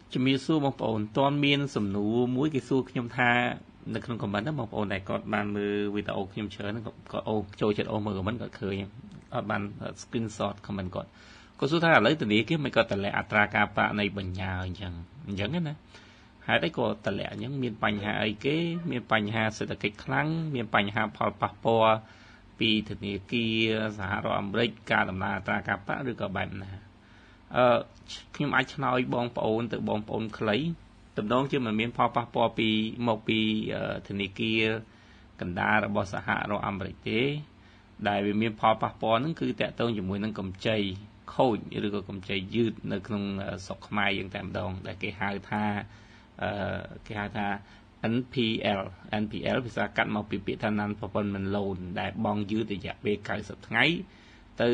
ជំរាបសួរបងប្អូនតន់មានសំណួរមួយគេសួរខ្ញុំថានៅក្នុង comment ហ្នឹងបងប្អូនដែលគាត់បានមើលវីដេអូខ្ញុំច្រើនហ្នឹងគាត់អូចូលចិត្តអូមើល comment គាត់ឃើញអត់បាន screenshot comment គាត់សួរថាឥឡូវធនាគារមិនគាត់តម្លាក់អត្រាការប្រាក់នៃបញ្ញើអញ្ចឹងណាហេតុអីក៏តម្លាក់អញ្ចឹងមានបញ្ហាអីគេមានបញ្ហាសេដ្ឋកិច្ចខ្លាំងមានបញ្ហាផលប៉ះពាល់ពីធនាគារសហរដ្ឋអាមេរិកការដំណើរអត្រាការប្រាក់ឬក៏បែបណាខ្ញុំអាចឆ្លើយបងប្អូនទៅបងប្អូនខ្លីតំណងជាមិនមានផលប៉ះពាល់ពីធនាគារកណ្ដាលរបស់សហរដ្ឋអាមេរិកទេដែលវាមានផលប៉ះពាល់ហ្នឹងគឺតាក់ទងជាមួយនឹងកម្ចីខូចឬក៏កម្ចីយឺតនៅក្នុងស្រុកខ្មែរយើងតែម្ដងដែលគេហៅថា NPL ភាសាកាត់មកពីពាក្យថា Non-performing Loan ដែលបង់យឺតរយៈពេល90ថ្ងៃទៅ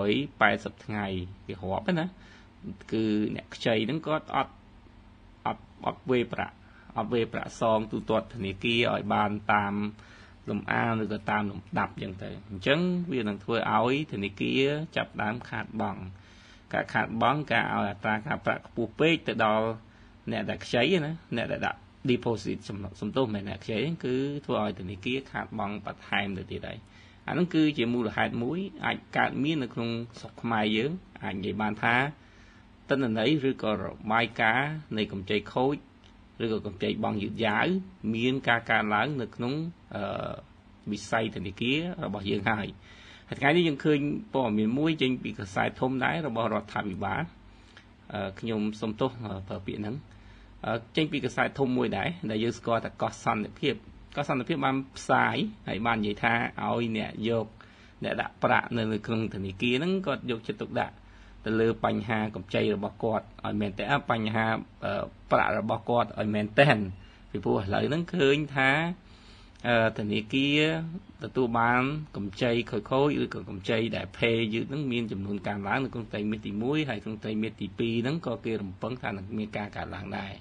180ថ្ងៃគេរាប់ណាគឺអ្នកខ្ចីហ្នឹងគាត់អត់វេប្រាក់សងទូទាត់ធនាគារឲ្យបានតាមលំអានឬក៏តាមលំដាប់អញ្ចឹងទៅអញ្ចឹងវានឹងធ្វើឲ្យធនាគារចាប់ដើមខាតបង់ការខាតបង់ការឲ្យអត្រាការប្រាក់ខ្ពស់ពេកទៅដល់អ្នកដែលខ្ចីណាអ្នកដែលដាក់ deposit សំទោសមែនអ្នកខ្ចីគឺធ្វើឲ្យធនាគារខាតបង់បន្ថែមទៅទៀតហើយអាហ្នឹងគឺជាមូលហេតុមួយអាចកើតមាននៅក្នុងស្រុកខ្មែរយើងអាចនិយាយបានថាទិន្នន័យឬក៏របាយការណ៍នៃកម្ចីខូចឬក៏កម្ចីបង់យឺតយ៉ាវមានការកើនឡើងនៅក្នុងវិស័យធនាគាររបស់យើងហើយថ្ងៃនេះយើងឃើញព័ត៌មានមួយចេញពីកាសែតធំដែររបស់រដ្ឋាភិបាលខ្ញុំសូមទោសប្រើពាក្យហ្នឹងចេញពីកាសែតធំមួយដែរដែលយើងស្គាល់ថាកោះសន្តិភាពបានផ្សាយហើយបាននិយាយថាឲ្យអ្នកដាក់ប្រាក់នៅក្នុងធនាគារហ្នឹងគាត់យកចិត្តទុកដាក់ទៅលើបញ្ហាកម្ចីរបស់គាត់ឲ្យមែនតើបញ្ហាប្រាក់របស់គាត់ឲ្យមែនតើពីព្រោះឥឡូវហ្នឹងឃើញថាធនាគារទទួលបានកម្ចីខូចឬក៏កម្ចីដែលភេយឺតហ្នឹងមានចំនួនកើនឡើងនៅក្នុងត្រីមាសទី1ហើយក្នុងត្រីមាសទី2ហ្នឹងក៏គេរំពឹងថានឹងមានការកើនឡើងដែរ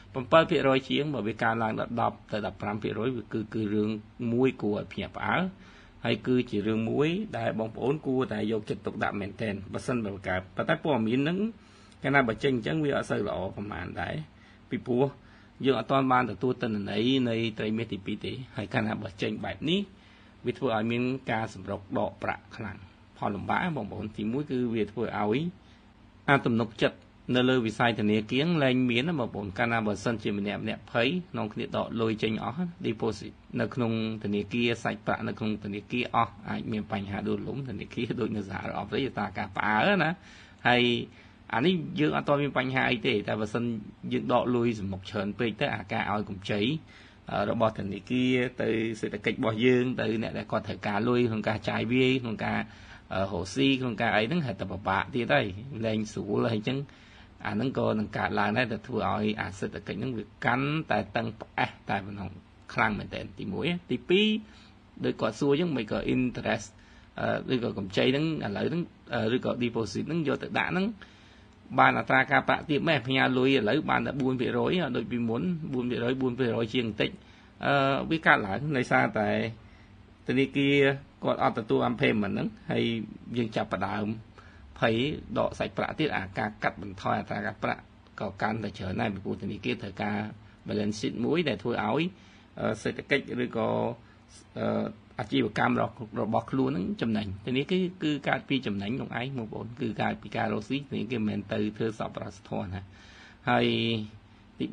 7% ជាងបើវាកើនឡើងដល់10ទៅ 15% វាគឺរឿងមួយគួរឲ្យភ្ញាក់ផ្អើលហើយគឺជារឿងមួយដែលបងប្អូនគួរតែយកចិត្តទុកដាក់មែនទែនបើសិនបើកើតប៉ុន្តែព័ត៌មានហ្នឹងកាលណាបើចេញអញ្ចឹងវាអត់សូវល្អប្រហែលដែរពីព្រោះយើងអត់ទាន់បានទទួលទិន្នន័យនៃត្រីមាសទី2ទេហើយកាលណាបើចេញបែបនេះវាធ្វើឲ្យមានការសម្រុកដកប្រាក់ខ្លាំងផលលំបាកបងប្អូនទី1គឺវាធ្វើឲ្យទំនុកចិត្តនៅលើវិស័យធនាគារលែងមានណាបងប្អូនកាលណាបើសិនជាម្នាក់ភ័យក្នុងគ្នាដកលុយចេញអស់ deposit នៅក្នុងធនាគារសាច់ប្រាក់នៅក្នុងធនាគារអស់អាចមានបញ្ហាដួលលំធនាគារដូចនៅសហរដ្ឋអាមេរិកតាការផ្អើលណាហើយអានេះយើងអត់ទាន់មានបញ្ហាអីទេតែបើសិនយើងដកលុយសម្មុខច្រើនពេកទៅអាការឲ្យកម្ចីរបស់ធនាគារទៅសេដ្ឋកិច្ចរបស់យើងទៅអ្នកដែលគាត់ត្រូវការលុយក្នុងការចាយវាយក្នុងការរកស៊ីក្នុងការអីហ្នឹងហេតុតែពិបាកទៀតហើយលែងស្រួលហើយអញ្ចឹងអាហ្នឹងក៏នឹងកើតឡើងដែរតែធ្វើឲ្យអាសេដ្ឋកិច្ចហ្នឹងវាកាន់តែតឹងផ្អែសតែប៉ុណ្ណឹងខ្លាំងមែនតើទី1ទី2ដោយគាត់សួរអញ្ចឹងមិនក៏ interest ឬក៏កម្ចីហ្នឹងឥឡូវហ្នឹងឬក៏ deposit ហ្នឹងយកទៅដាក់ហ្នឹងបានអត្រាការប្រាក់ទៀតមែនផ្ញើលុយឥឡូវបានតែ 4% ដូចពីមុន 4% ជាងបន្តិចវាកើតឡើងដោយសារតែធនាគារគាត់អត់ទទួលបាន payment ហ្នឹងហើយយើងចាប់ផ្ដើមភ័យដកសាច់ប្រាក់ទៀតអាការកាត់បន្ថយអត្រាការប្រាក់ក៏កាន់តែច្រើនដែរពីព្រោះធនាគារត្រូវការ balance sheet មួយដែលធ្វើឲ្យសេដ្ឋកិច្ចឬក៏អាជីវកម្មរបស់ខ្លួនហ្នឹងចំណេញធនាគារគឺកើតពីចំណេញក្នុងឯងបងប្អូនគឺកើតពីការរកស៊ីធនាគារមិនមែនទៅធ្វើសប្បុរសធម៌ណាហើយទី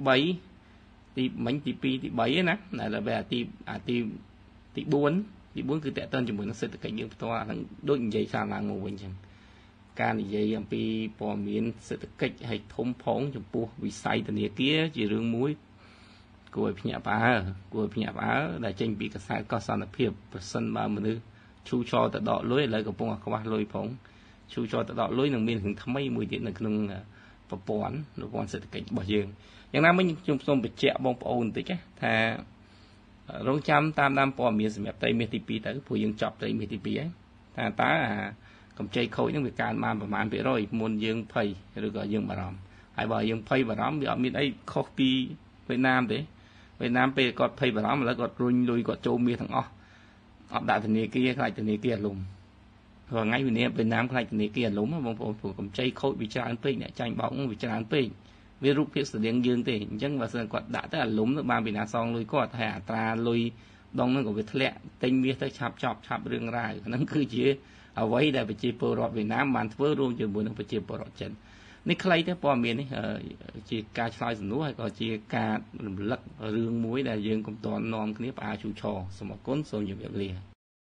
3ទី2ទី3ណាដែលទី4គឺតកតឹងជាមួយនឹងសេដ្ឋកិច្ចយើងផ្ទាល់ហ្នឹងដូចនិយាយសារឡើងមកវិញអញ្ចឹងការនិយាយអំពីព័ត៌មានសេដ្ឋកិច្ចឲ្យធំផងចំពោះវិស័យធនាគារជារឿងមួយគួរឲ្យភ្ញាក់ផ្អើលដែលចេញពីកាសែតកោះសន្តិភាពប្រសិនបើមនុស្សឈូឆរទៅដកលុយឥឡូវកំពុងខ្វះលុយផងឈូឆរទៅដកលុយនឹងមានរឿងថ្មីមួយទៀតនៅក្នុងប្រព័ន្ធសេដ្ឋកិច្ចរបស់យើងយ៉ាងណាមិញខ្ញុំសូមបញ្ជាក់បងប្អូនបន្តិចថារងចាំតាមដានព័ត៌មានសម្រាប់ត្រីមាសទី2ទៅព្រោះយើងចប់ត្រីមាសទី2ហើយថាតើកម្ចីខូចនឹងវាកើនបានប្រមាណ%មុនយើងភ័យឬក៏យើងបារម្ភហើយបើយើងភ័យបារម្ភវាអត់មានអីខុសពីវៀតណាមទេវៀតណាមពេលគាត់ភ័យបារម្ភឥឡូវគាត់រុញលុយគាត់ចូលមាសទាំងអស់អត់ដាក់ធនាគារខ្លាចធនាគារលំព្រោះថ្ងៃវៀតណាមខ្លាចធនាគារលំបងប្អូនព្រោះកម្ចីខូចវាច្រើនពេកអ្នកចាញ់បោកវាច្រើនពេកវារូបភាពស្តៀងយើងទេអញ្ចឹងបើសិនគាត់ដាក់ទៅអាលុំទៅបានពីណាសងលុយគាត់ហើយអត្រាលុយដងហ្នឹងក៏វាធ្លាក់ទិញមាសទៅឆាប់រឿងរ៉ាវហ្នឹងគឺជាអ្វីដែលប្រជាពលរដ្ឋវៀតណាមបានធ្វើរួមជាមួយនឹងប្រជាពលរដ្ឋចិននេះខ្លីទេព័ត៌មាននេះជាការឆ្លើយសំណួរហើយក៏ជាការរំលឹករឿងមួយដែលយើងកំតននាំគ្នាផ្អើលឈូឆរសូមអរគុណសូមជម្រាបលា